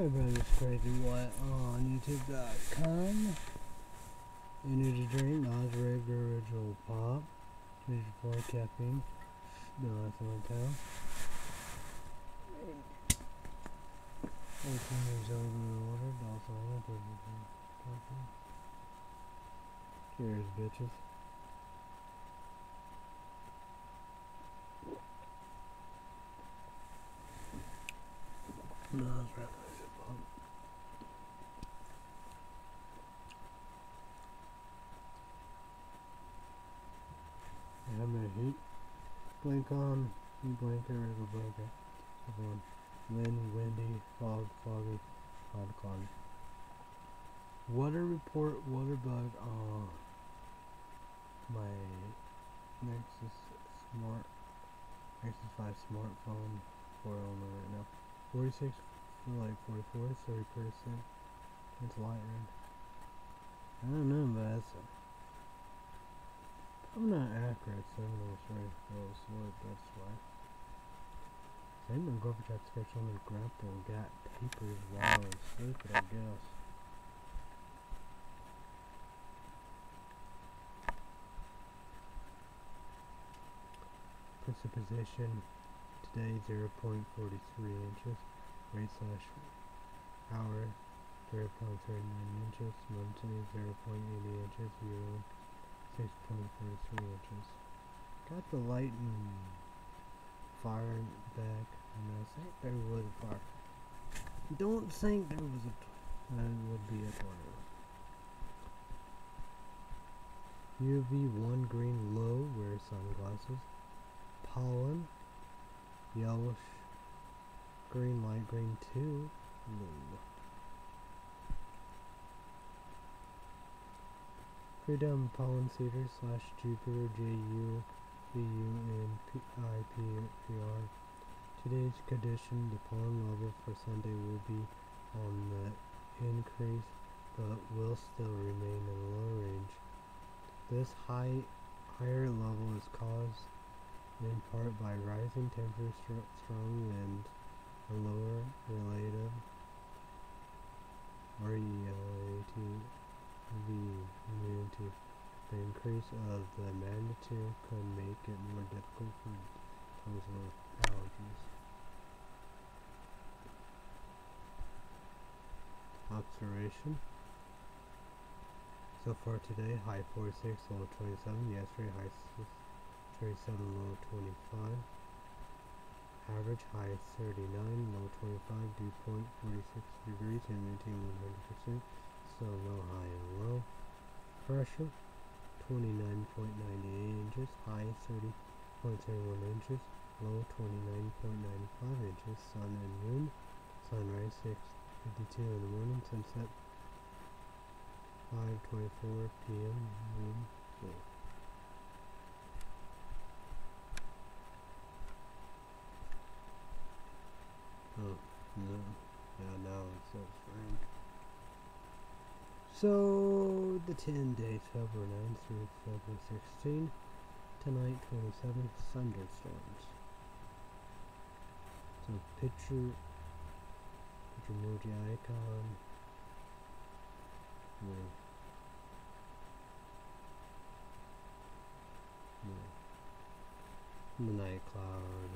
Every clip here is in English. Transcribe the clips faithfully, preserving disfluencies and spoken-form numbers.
Everybody's crazy what on YouTube dot com. Energy drink, Nas regular original pop. twenty-four caffeine. No, that's not tell. eighteen years old and older. Also on Cheers, bitches. Nas regular pop. I'm gonna heat. Blink on. You blink or it'll blink it. Everyone. Wind, windy, fog, foggy, cloud, cloudy. Water report, water bug. Oh, my Nexus Smart, Nexus five smartphone, four on right now. forty-six for like forty-four, thirty percent. It's light red. I don't know, but that's. I'm not accurate, so I'm not sure if it was what, that's why. Same on Grover Jack sketch on the grapple got papers while I was sleeping, I guess. Precipitation today zero point four three inches. Rate slash hour zero point three nine inches. Monthly zero point eight zero inches. Yearly six point four three inches. Got the lightning fire back, and I think there was a fire. Don't think there was a. That would be a tornado. U V one green low. Wear sunglasses. Pollen. Yellowish. Green light green two. Low. Freedom pollen cedar slash Jupiter J U B U N P I P R. Today's condition, the pollen level for Sunday will be on the increase, but will still remain in a low range. This high higher level is caused in part by rising temperature, strong winds, a lower relative R E L A T V immunity. The increase of the magnitude could make it more difficult for those with allergies. Observation. So far today, high forty-six, low twenty-seven. Yesterday, high thirty-seven, low twenty-five. Average high thirty-nine, low twenty-five. Dew point forty-six degrees, humidity one hundred percent. So low, high, and low. Pressure twenty-nine point nine eight inches. High thirty point zero one inches. Low twenty-nine point nine five inches. Sun and moon. Sunrise six fifty-two in the morning. Sunset five twenty-four p m Moon full. Oh, no. Yeah, now it says rain. So, the ten days, February ninth through February sixteenth. Tonight, twenty-seventh, thunderstorms. So, picture, picture emoji icon. Yeah. Yeah. The night cloud.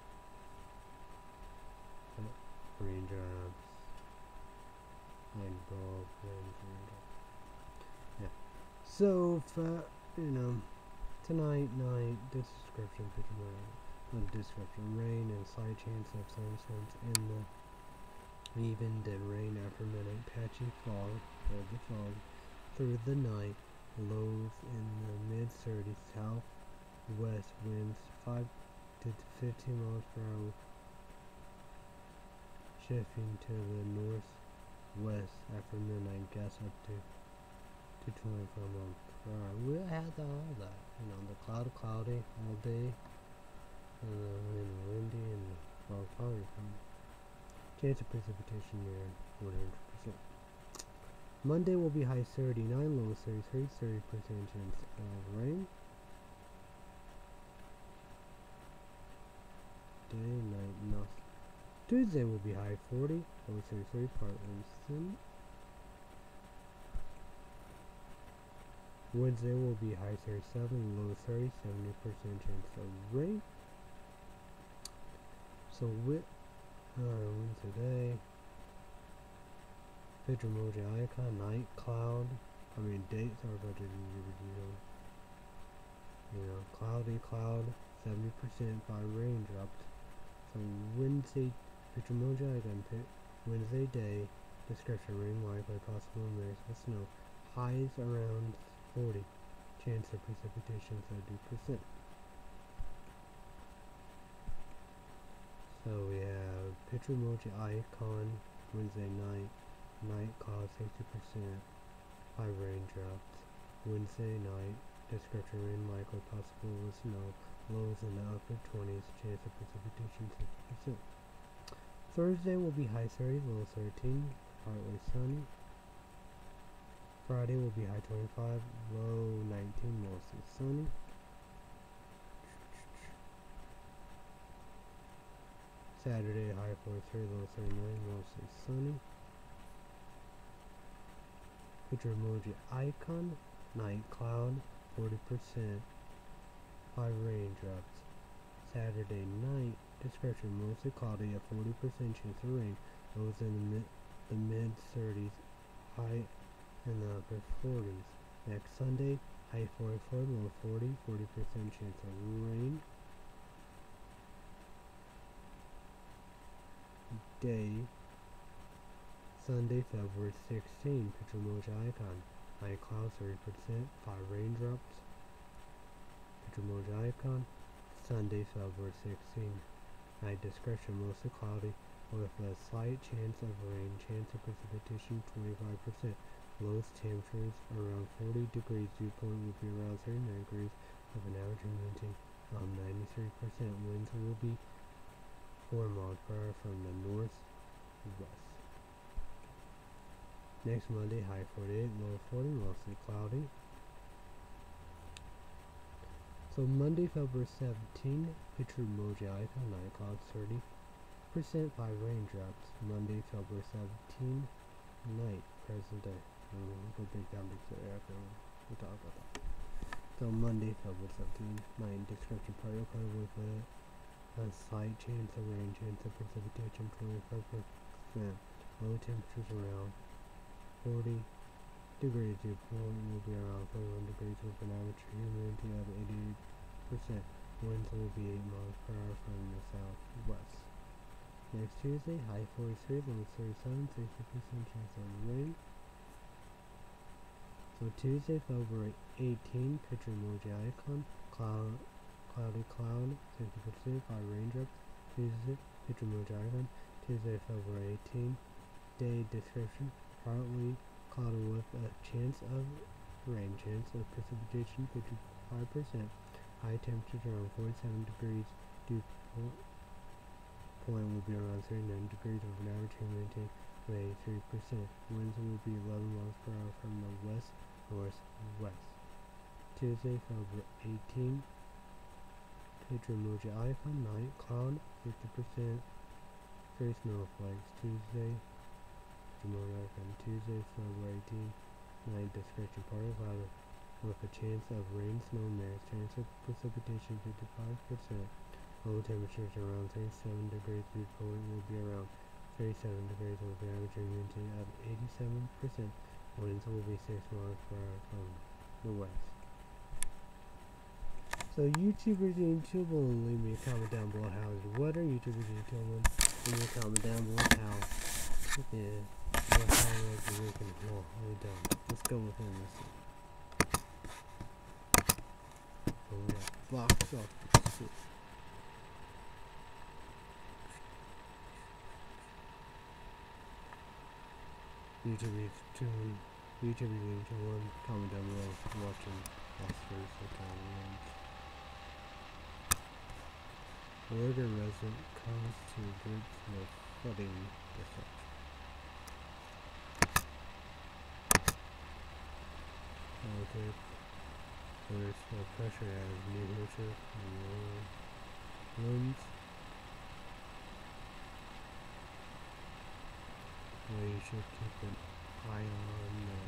Raindrops. Light bulb. Raindrops. Yeah. So, uh, you know, tonight, night, description, picture rain. The description, rain and slight chance of thunderstorms in the even dead rain after midnight, patchy fog, or the fog, through the night, lows in the mid thirties, southwest winds five to fifteen miles per hour, shifting to the northwest after midnight, gusts up to, to twenty-five miles per hour. We had all that, you know, the cloud cloudy all day, and uh, you know, windy and fog foggy. Chance of precipitation near one hundred percent. Monday will be high thirty-nine, low thirty-three, thirty percent chance of rain. Day, night, nothing. Tuesday will be high forty, low thirty-three, partly sunny. Wednesday will be high thirty-seven, low thirty, seventy percent chance of rain. So with uh, today, picture emoji icon, night cloud. I mean dates are going to be, you know, cloudy cloud, seventy percent by raindrops. So Wednesday, picture emoji icon, Wednesday day, description rain likely, possible mix with snow, highs around forty, chance of precipitation thirty percent. So we have picture emoji icon, Wednesday night, night cloud sixty percent, high raindrops. Wednesday night, description rain likely, possible with snow, lows in the upper twenties, chance of precipitation sixty percent. Thursday will be high thirty, low thirteen, partly sunny. Friday will be high twenty-five, low nineteen, mostly sunny. Saturday, high forty-three, low thirty-nine, mostly sunny. Picture emoji icon, night cloud, forty percent, high raindrops. Saturday night, description mostly cloudy, a forty percent chance of rain, lows in the mid, the mid thirties, high in the upper forties. Next Sunday, high forty-four, low forty, forty percent chance of rain. Day, Sunday, February sixteenth, picture emoji icon, high clouds thirty percent, five raindrops. Picture emoji icon, Sunday, February sixteenth, night discretion mostly cloudy with a slight chance of rain, chance of precipitation twenty-five percent. Lowest temperatures around forty degrees, dew point will be around thirty-nine degrees, with an average humidity of ninety-three percent. Winds will be four miles per hour from the northwest. Next Monday, high forty-eight, low forty, mostly cloudy. So Monday, February seventeenth, picture emoji icon, night clouds thirty percent, five raindrops. Monday, February seventeenth, night, present day. Um, we'll break down this after we talk about that. So Monday, February seventeenth, night, description partial cloud with a, a slight chance of rain, chance of precipitation twenty-five percent. Low temperatures around forty degrees, dew point will be around forty-one degrees with an average humidity of eighty-eight percent. Winds will be eight miles per hour from the southwest. Next Tuesday, high forty-three, low thirty-seven, sixty percent chance of rain. So Tuesday, February eighteenth, picture emoji icon, cloud, cloudy cloud, sixty percent, five raindrops. Tuesday, picture emoji icon, Tuesday, February eighteenth, day description, partly cloudy with a chance of rain, chance of precipitation fifty-five percent, high temperature around forty-seven degrees, dew point will be around thirty-nine degrees with an average humidity of eighty-three percent. Winds will be eleven miles per hour from the west northwest. Tuesday, February eighteenth, picture emoji icon, night cloud, fifty percent, three snowflakes. Tuesday, emoji icon, Tuesday, February eighteenth, night description, partly cloudy with a chance of rain, snow, mist, chance of precipitation fifty-five percent. Low temperatures around thirty-seven degrees, dew point will be around thirty-seven degrees with an average humidity of eighty-seven percent. Winds will be six miles per hour from the west. So YouTubers and YouTube will leave me a comment down below how is the weather. YouTubers and YouTube leave me a comment down below how yeah, what how is the weekend. Well, we done. Let's go with him this week. So we got box office. YouTube is tuned. YouTube is into one. Comment down below if you're watching Oscars or Italians. Oregon resident comes to grips with flooding destruction. Politics. There's no pressure as New Hampshire looms. you should keep an eye on the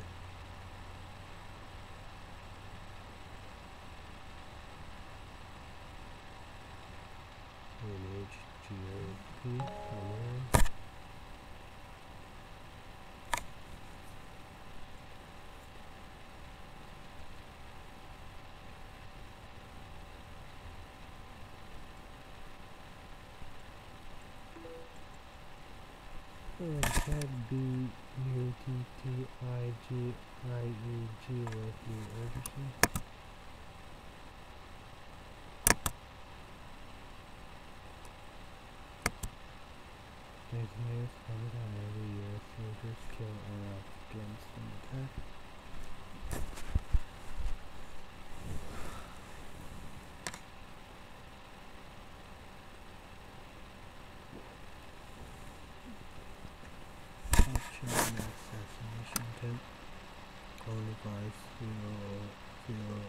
N H G O P come in. And that B U T T I G I E G with the urgency. Engineers from the U S soldiers kill all Afghans in attack. China assassination attempt. Only by zero zero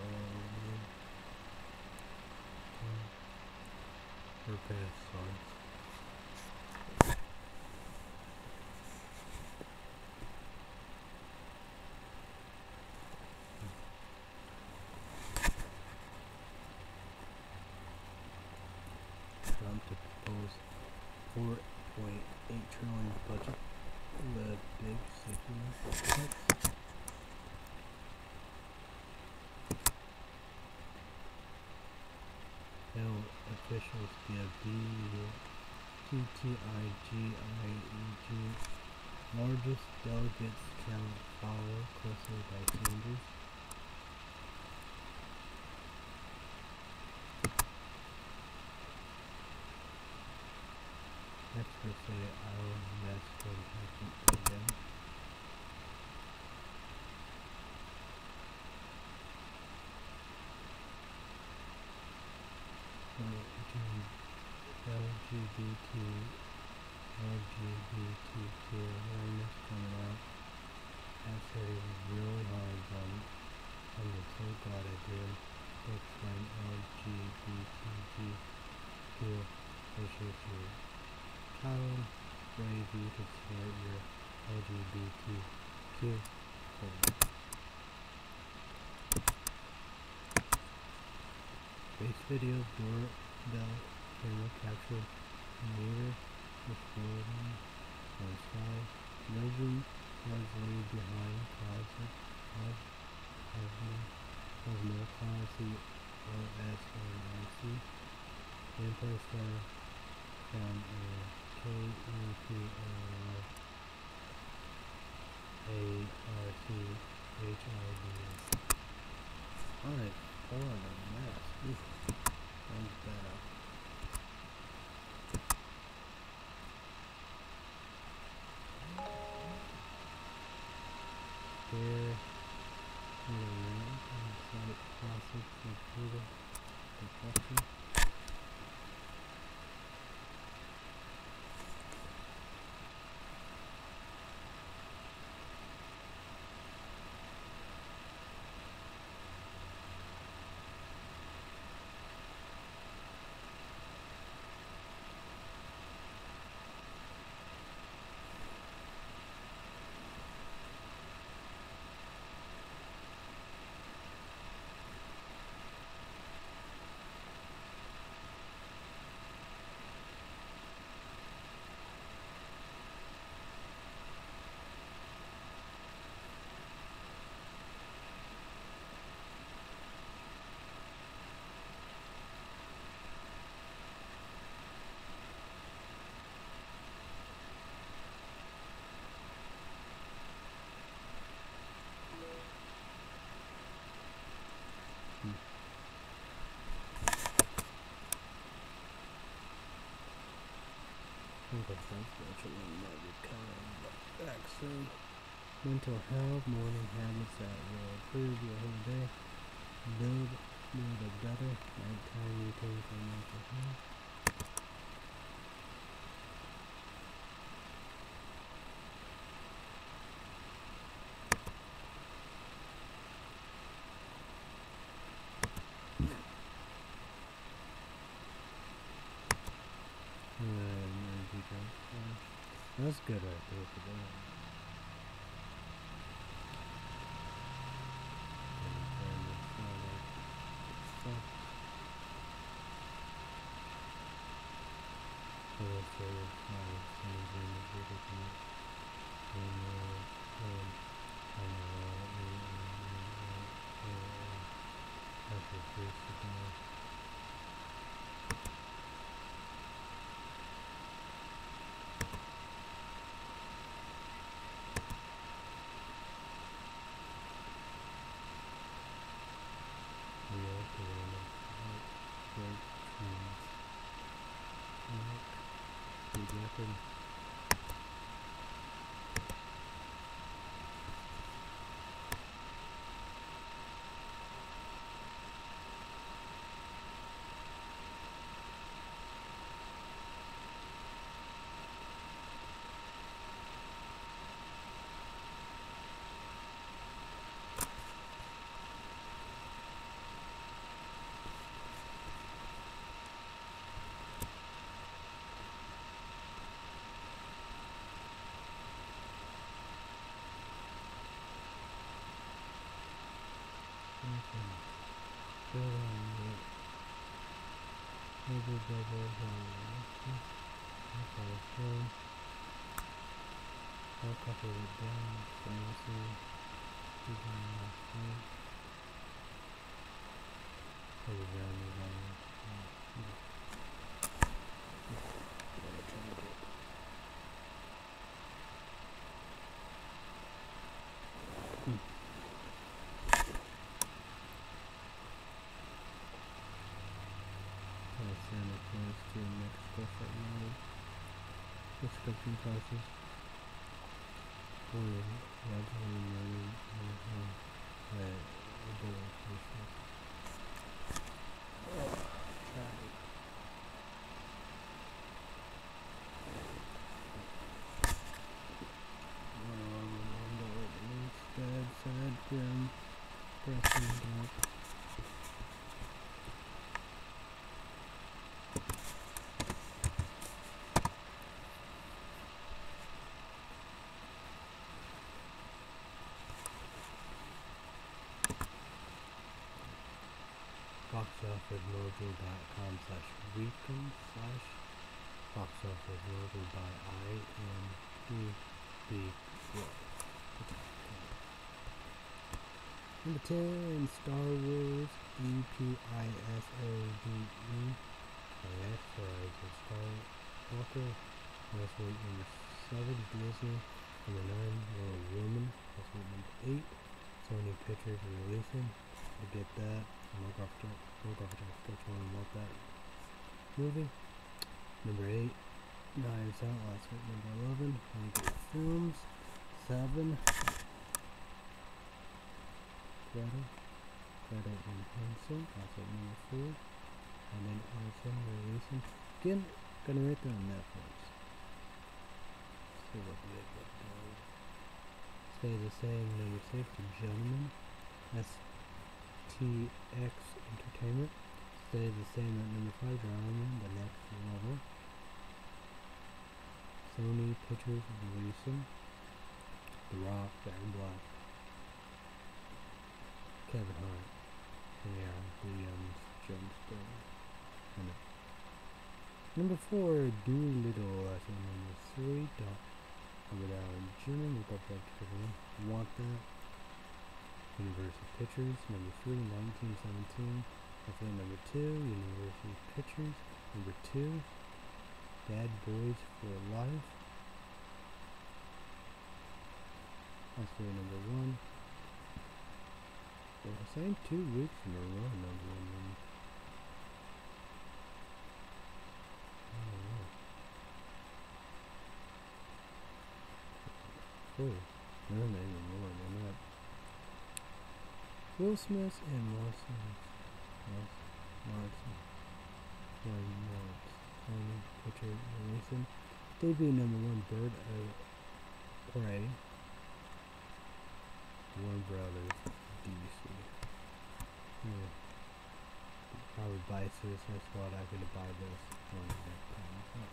or bad signs. Trump to propose four point eight trillion budget. The big safety cuts. Now officials give B U T T I G I E G largest delegates count followed closely by Sanders. Experts say our mess would happen again. L G B T, L G B T Q awareness coming out. I said it was really hard on, on the so glad I did. Looks like L G B T Q issues to child, brave you to support your L G B T Q program. Base video doorbell camera captured meter exploding on sky. Legend was laid behind closet of Cosmo Classy O S N I C. Empire Star from a K E P O R A R C H I D S. Alright, hold on a mess. Oof. Sounds better. Here, inside classic computer deflection. Unfortunately, might be coming back soon. Mental health, morning habits that will improve your whole day. Build, build a better nighttime routine for mental health. Uh, energy drink. That's good right there for that. illustrated by Sam Green, Google Commit, and uh, um, I don't know, that's your first account. We are the one of great trees. Good record. I'll couple it down, fancy, keeping my feet, put it down the line. I'll send it to the next stuff that you need. Description classes. One gradually learning that ability process. Bad side grim pressing back. boxofficemojo.com slash weekend slash boxofficemojo by I M D B. Number ten, Star Wars E P I S O D E. X for Skywalker. That's weight number seven, Disney. Number nine, Little Women. That's weight number eight. Sony Pictures releasing. I get that. Look after, look after, sketch one about that movie. Number eight, Knives Out. That's weight number eleven. Lionsgate Films. Seven. Greta. Greta and Hanson. That's weight number four. And then Arson releasing. Again, gonna rate that on Netflix. See what they get done. Stay the same, number six, The Gentleman. That's T X Entertainment. Stay the same at number five, Drama, The Next Level. Sony Pictures releasing. The Rock, Baron Black. Kevin Hart. Yeah, Williams, Johnstone. Number four, Doolittle. That's number three. Don't over there in German. We'll go back to one. Want That. Universal Pictures. Number three, nineteen seventeen. That's number two, Universal Pictures. Number two, Bad Boys for Life. That's for number one. Well, I signed two weeks in a row, number one. Oh, no, not even more than that. Will Smith and Martin. Martin. Martin Martin. Sony Picture releasing. Debut number one, Bird of Prey. Warner Brothers, D C. Yeah. I would buy Suicide Squad. I could buy this one next time.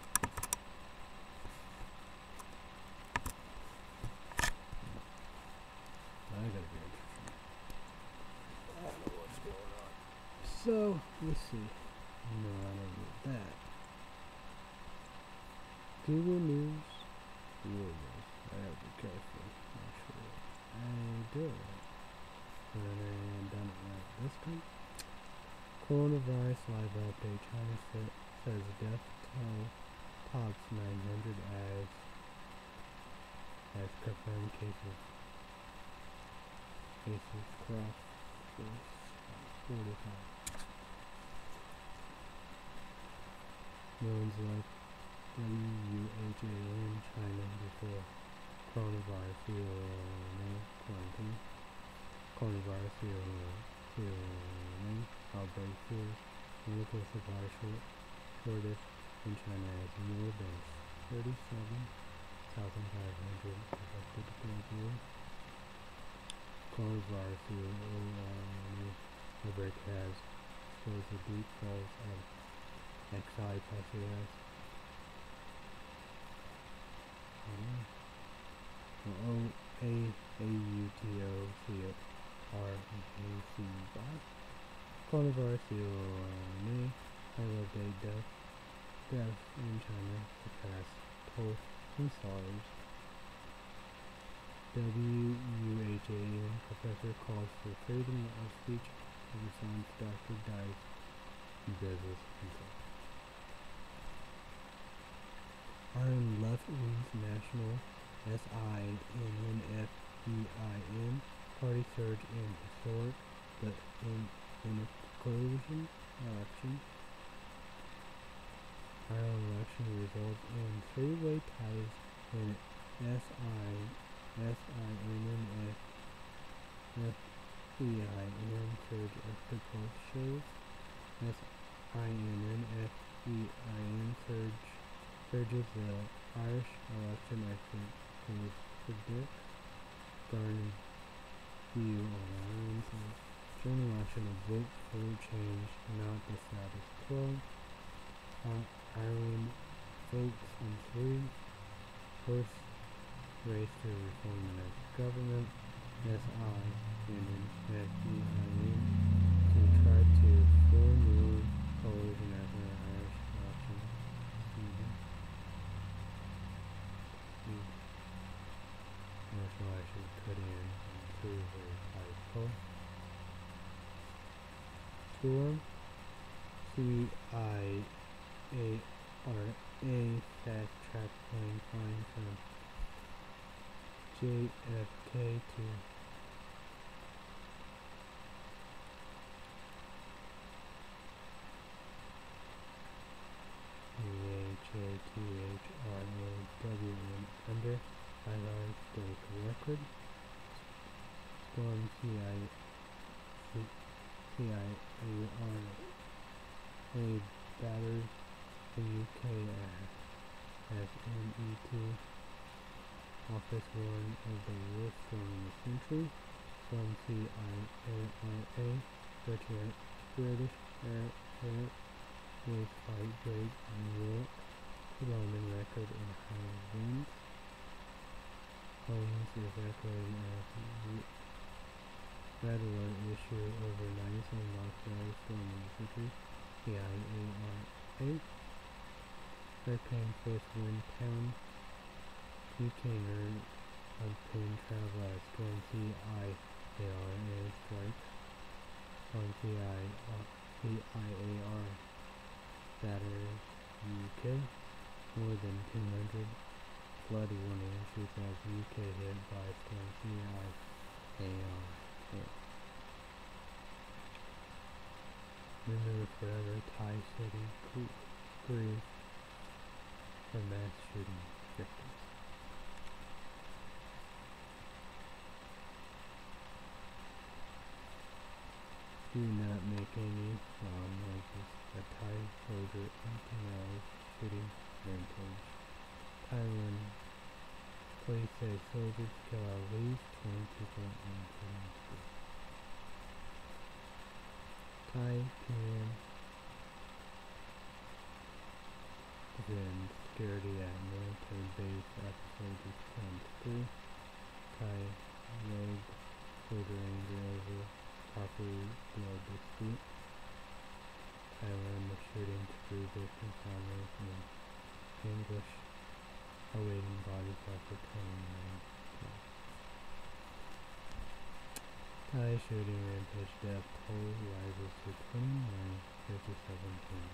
I gotta be interested. I don't know what's going on. So, let's see. No, I don't need that. Google News. Google News. I have to be careful. Make sure I do it right. And I done it right this time. Coronavirus live update. China sa- says death toll tops nine hundred as as confirmed cases. Cases cross forty-five. No one's left W H A in China before coronavirus quarantine. Coronavirus outbreak fears medical supply short, shortage in China as more than thirty-seven thousand five hundred affected globally. Coronavirus outbreak has exposed the deep falls of X I Pacias. O A A U T O C R A C Y. Coronavirus may elevate death deaths in China surpass toll in SARS. W U H A N professor calls for freedom of speech over science. Doctor dies in business himself. Iron Left Wing's National S I N N F E I N party surge in historic but in in a collusion election. Ireland election results in three-way ties in S I S I N N F E I N surge after poll shows. S I N N F E I N surge surges the Irish election exit polls predict. Garden view on Ireland's general election of vote for change, not the status quo. Uh, Ireland votes in three first race to reform the government. S I N N F E I N to try to form new coalition after the Irish election season. National election put in through the five poll. Storm C I A R A fast track plane flying from J F K to H A T H R A W N under highlight state record. Storm C I C I A R A batters the U K as N E T office warned of the worst storm in the century. Storm C I A R A British British Air Air Waves fight break New York London record in high winds. Homes is echoing as red alert issue over ninety-seven Australia storm in the century. C I A R A hurricane force wind pound U K earned on plane travel as storm C I A R A strikes. Storm C I A R batters U K. More than two hundred flood warning issues as U K hit by storm C I A R A. Remember forever Thai city grief for mass shooting victims. Do not make any loud noises. A Thai soldier in Canal shooting rampage. Thailand police say soldiers kill at least twenty people in Thailand. Thai P M then security at military base after soldiers killed three. Thai rogue soldier angry over property blood dispute. Thailand was shooting to three victims' families in English awaiting body flight for twenty-nine. Thai shooting rampage death toll rises to twenty-nine fifty-seven points.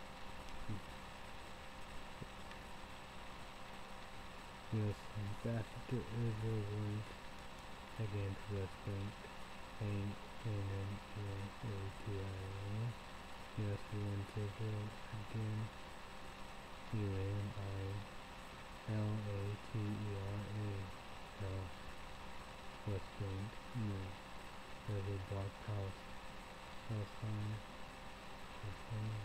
U S ambassador Israel warns against West Bank and N N A T I A. U S warns Israel again. U N I L A T E R A. L. West Bank. No. There's a block house. Palestine. Palestine.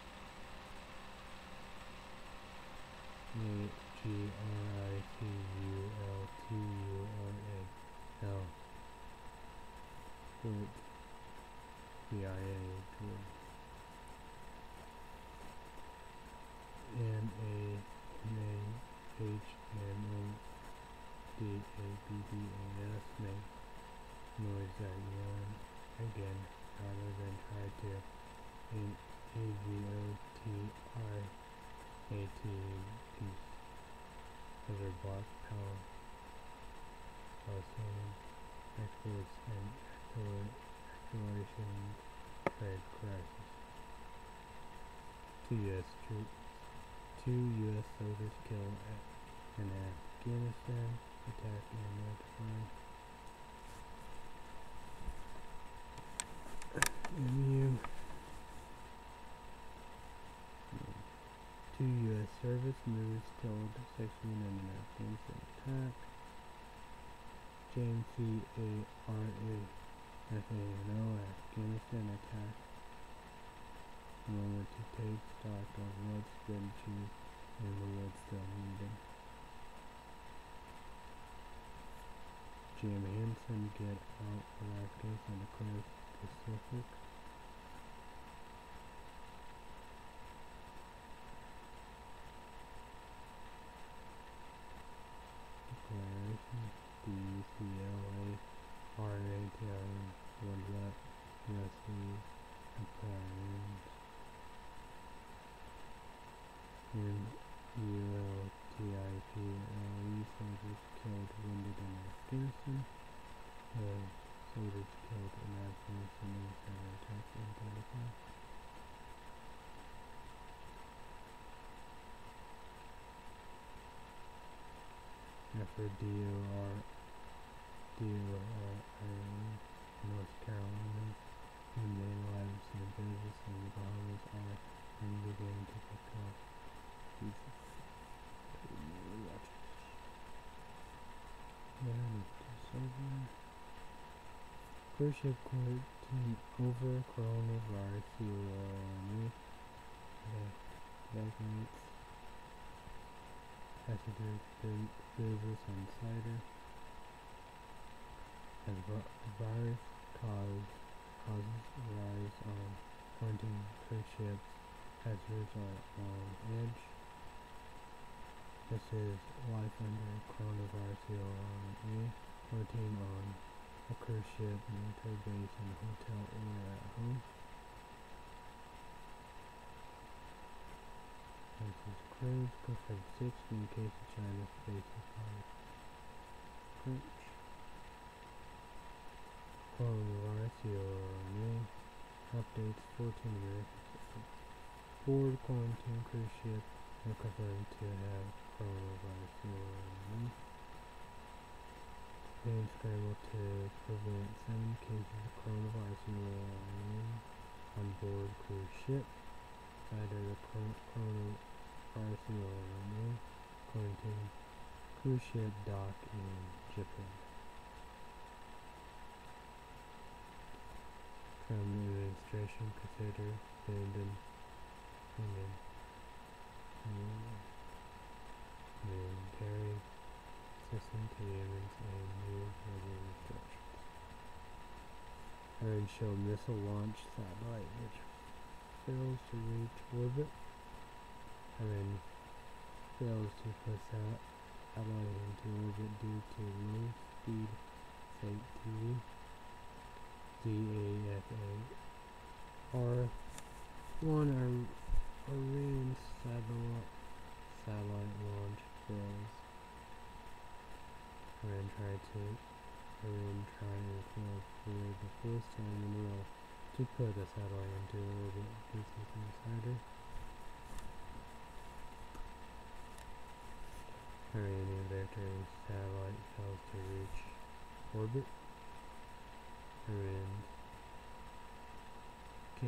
A G R I C U L T U R A. L. Group. C I A group. M A N A H M O D A B B A S make noise at yawn again rather than try to A G O T I A T peace. Other block power Palestinian exports and acceleration trade crisis. Two U S troops Two U S soldiers killed in Afghanistan attack in Afghanistan. M U Two U S service members killed sixteen in an Afghanistan attack. James C A R A F A N O Afghanistan attack. Moment to take stock of what's been achieved and what's still needed. Jim Henson get out of Afghanistan across Pacific. Declaration D C L A R A T I would let U S C declare and U L T I P L E soldiers killed, wounded in Afghanistan. The soldiers killed in Afghanistan in cyber attacks in Taliban. After D O R D O R North Carolina, and the lives and business in the Bahamas are and beginning to pick up. Jesus. Cruise ship quarantine over coronavirus. You are vaccinates passengers business on cider. As virus cause causes rise on quarantine cruise ships, passengers are on edge. This is life under coronavirus. You are a quarantine on a cruise ship, military base, in a hotel, or at home. This is cruise. Perfect six communication China space apart. Approach. Coronavirus. Your name. Updates. fourteen years. Board quarantine cruise ship. Are confirmed to have coronavirus. Your name. Being scrambled to prevent seven cases of coronavirus on board cruise ship. Cider the coronavirus quarantine cruise ship dock in Japan. Trump administration consider abandon military system to Yemen's and new weather instructions. Iran show missile launch satellite which fails to reach orbit. Iran fails to push out satellite into orbit due to low speed safety. D A F A R one Iran satellite satellite launch fails. Iran tried to Iran tried and failed for the first time in a row to put a satellite into orbit. Business Insider. Iranian victory satellite fails to reach orbit. Iran K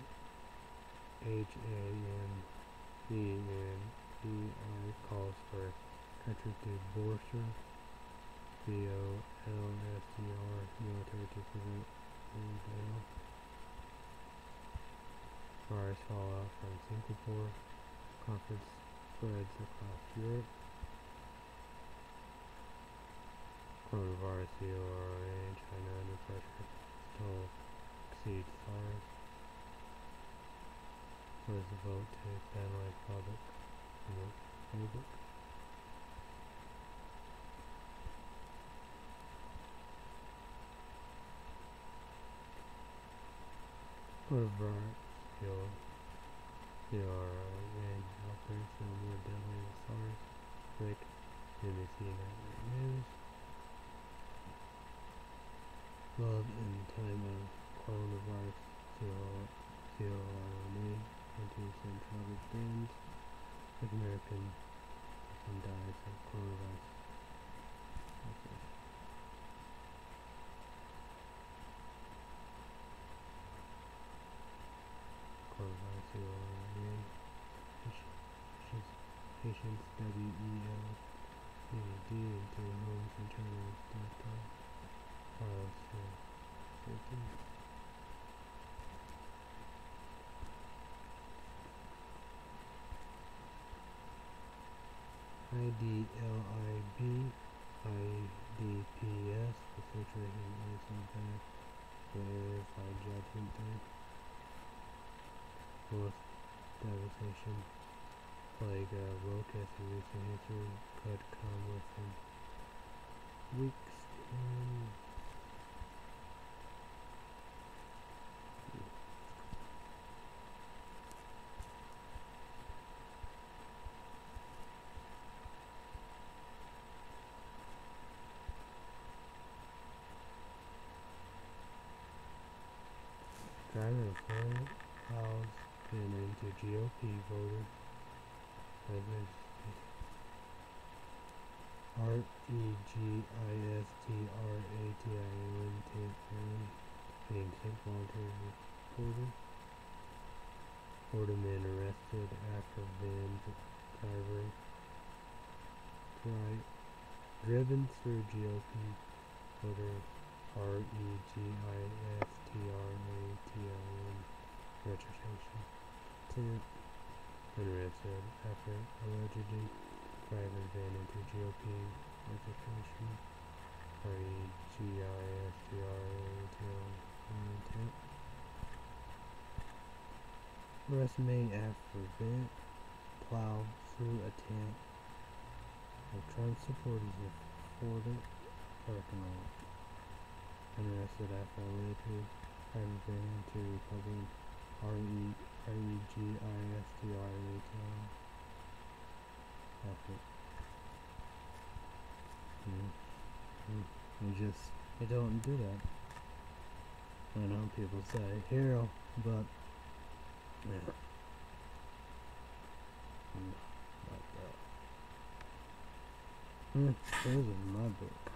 H A M E N E I calls for country to bolster B O L S T R military to prevent down. Virus fallout from Singapore. Conference spreads across Europe. Coronavirus C O R A in China under pressure still exceeds SARS. Was the vote to analyze public playbook. Coronavirus C O R A outbreaks are more deadly than SARS. Break N B C Network News. Love in time of coronavirus C O R N A into some troubled bands. Like American and dies of coronavirus. Okay. Coronavirus C O R N A. Patients, patients W E L C D into homes and turning death toll. Files for safety. I D L I B I D P S, the situation is not bad. Verified judgment day. Most devastation. Plague of locusts in recent history could come within weeks and Driving a full house and into G O P voter. R E G I S T R A T I O N T being sent voluntary reporter. Florida man arrested after van driver dri driven through G O P voter. R E G I S T R A T I N registration. Tent. Arrested after allegedly driving van into G O P registration. R E G I S T R A T I N tent. Arrest made after van plow through a tent of Trump supporters in Florida parking lot. Arrested after allegedly driving van into Republican R E R E G I S T R A T I N. That's it. Mm. Mm. You just, you don't do that. I know people say hero, but yeah. Mm. Like that. Mm. This is my book.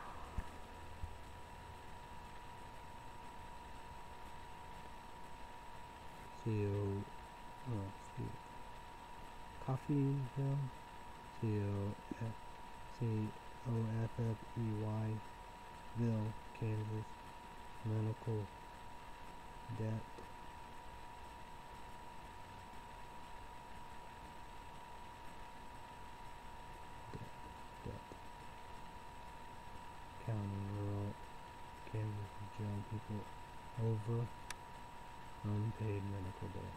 C O oh, C Coffeeville, C O F C O F F E Y Ville, Kansas. Medical debt. Debt. Debt. County, rural Kansas jail people over unpaid medical debt.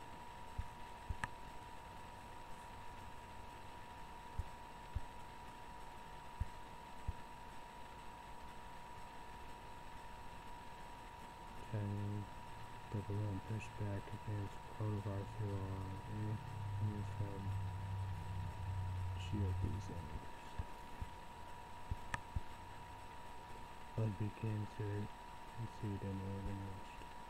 County government pushback against coronavirus news from G O P senators. but became sued and sued in Oregon West.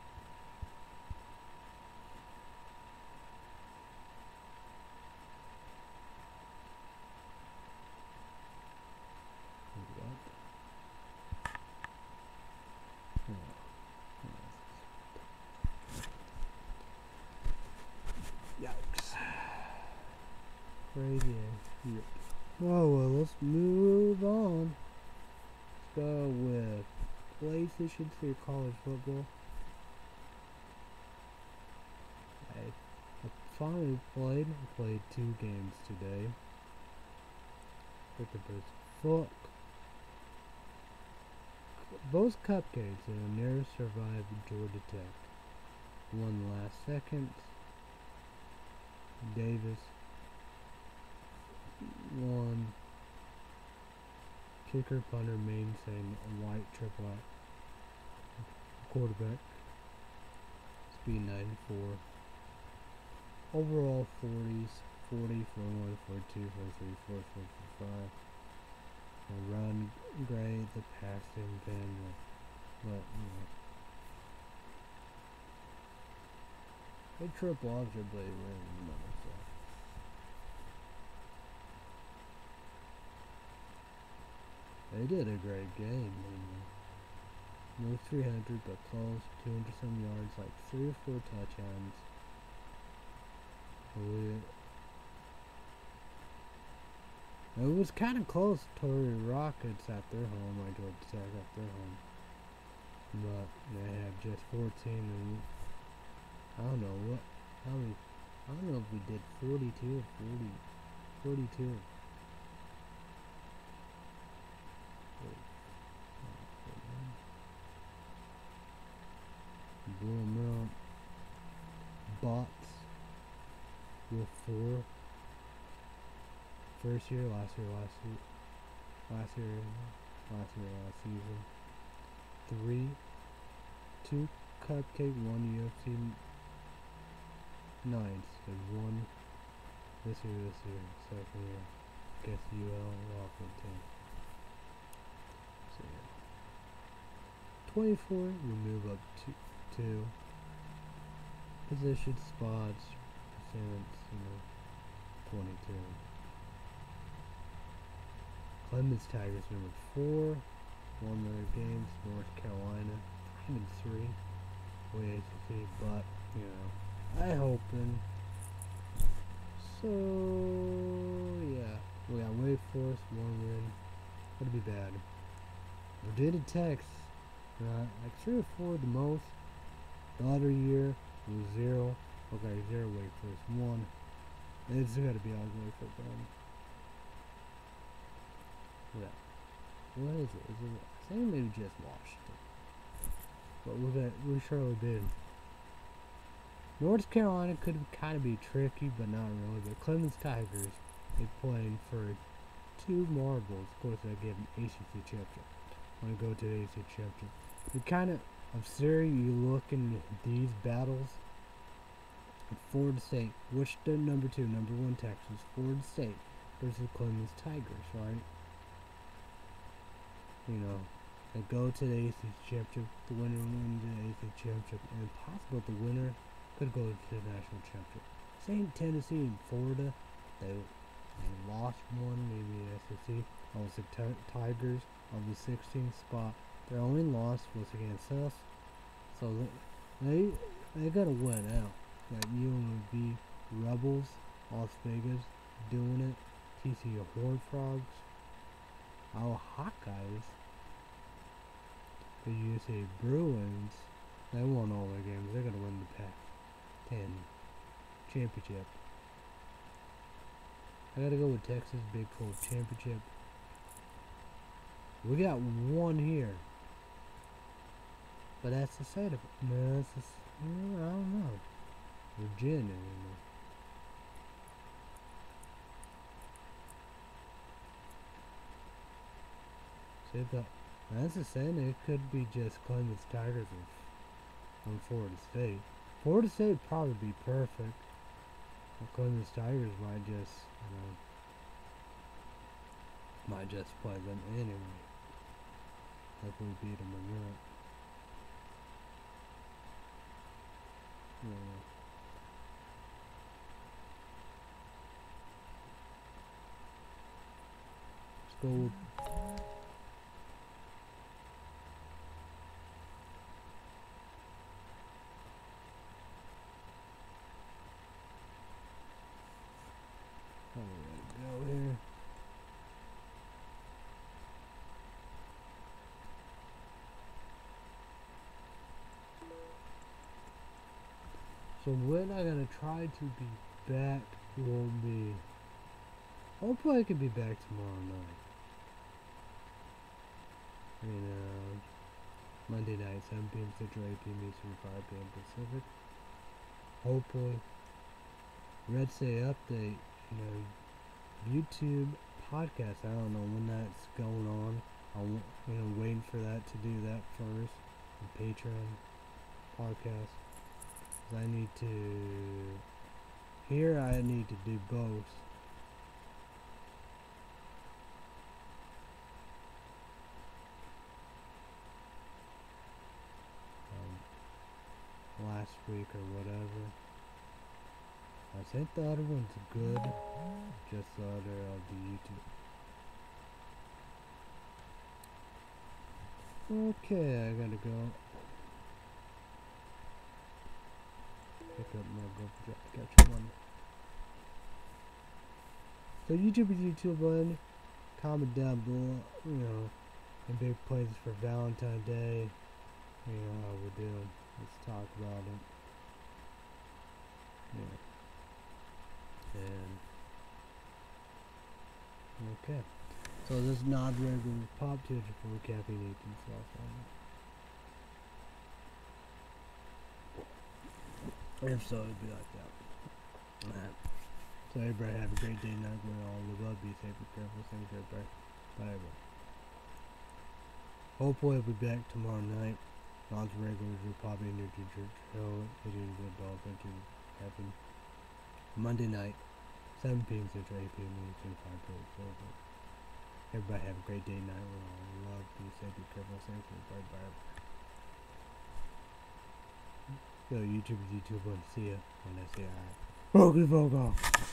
Yikes. Crazy. Yeah. Oh well, let's move on. Let's go with PlayStation three college football. I, I finally played. I played two games today. With the first foot. Both cupcakes and never survived Georgia Tech. Won the last second. Davis won. Kicker, punter, mainstay, white, triple A. Quarterback. Speed ninety-four. Overall forties. forty, forty-one, forty-two, forty-three, forty-four, forty-five. The run great, the passing been, but you know. They triple option play random number stuff. They did a great game, you know. No three hundred, but close, two hundred some yards, like three or four touchdowns. We, it was kind of close to the Rockets at their home, I Georgia Tech at their home. But they had just fourteen, and I don't know what, how many, I don't know if we did forty-two or forty, forty-two. Blew them out. Bots with four. First year, last year, last year, last year, last year, last season. Three, two cupcake, one U F C nines. There's one this year, this year, second year. Guess U L Rockford team. So yeah. twenty-four, we move up to two. Position spots, percents, you know, twenty-two. Clemens Tigers number four. Won their games. North Carolina five and three. Way A C C, but you know, I hoping. So yeah, we got Wake Forest one win. That'd be bad. Virginia Tech, uh, like three or four at the most. The other year was zero. Okay, zero Wake Forest one. It's gotta be ugly for them. Yeah. What is it? Is it? I think maybe just Washington. But we got, we surely did. North Carolina could kind of be tricky, but not really. But Clemens Tigers, they playing for two marbles. Of course, I give them A C C championship. Want to go to the A C C championship? You kind of, I'm serious. You look in these battles. Florida State, which the number two, number one Texas, Florida State versus Clemens Tigers, right? You know, they go to the A C C championship, the winner wins the A C C championship, and possible the winner could go to the national championship. Same Tennessee and Florida, they, they lost one, maybe the S E C. I was the Tigers of the sixteenth spot. Their only loss was against us, so they they gotta win out. Like U N L V Rebels, Las Vegas doing it, T C U Horned Frogs, our Hawkeyes, the U S A Bruins, they won all their games. They're gonna win the Pac ten championship. I gotta go with Texas Big twelve championship. We got one here, but that's the state of it. No, that's the, I don't know. Virginia, you know. See, but that's the same. It could be just Clemens Tigers on Florida State. Florida State would probably be perfect. But Clemens Tigers might just, you know, might just play them anyway. Like we beat them or not. Yeah. School. Alright, go here. So when I gotta try to be back will be, hopefully I can be back tomorrow night. I mean, uh, Monday night, seven p m Central, eight p m Eastern, five p m Pacific. Hopefully. Red Say Update, you know, YouTube podcast. I don't know when that's going on. I'm, you know, waiting for that to do that first. And Patreon podcast. I need to, here I need to do both. Um, last week or whatever. I think the other one's good. Just the other of the YouTube. Okay, I gotta go. Pick up my GoPro, catch one. So YouTube is YouTube one. Comment down below, you know, in big places for Valentine's Day. You know how we do. Let's talk about it. Yeah. And okay. So this non-regular pop tutor for recapping eighteen slots on it. If so, it'd be like that. Alright. So everybody have a great day, night, where all live up, be safe, be careful, thanks everybody. Bye everybody. Hopefully I'll be back tomorrow night. Non-regulars will probably into the church show, hitting the adult into happen. Monday night, seven p m Central, eight p m Eastern, five p m Pacific. Everybody have a great day, night, where all love, be safe, be careful, thanks everybody. Bye everybody. Yo, YouTube is YouTube one. See ya when I say alright. Focus, focus.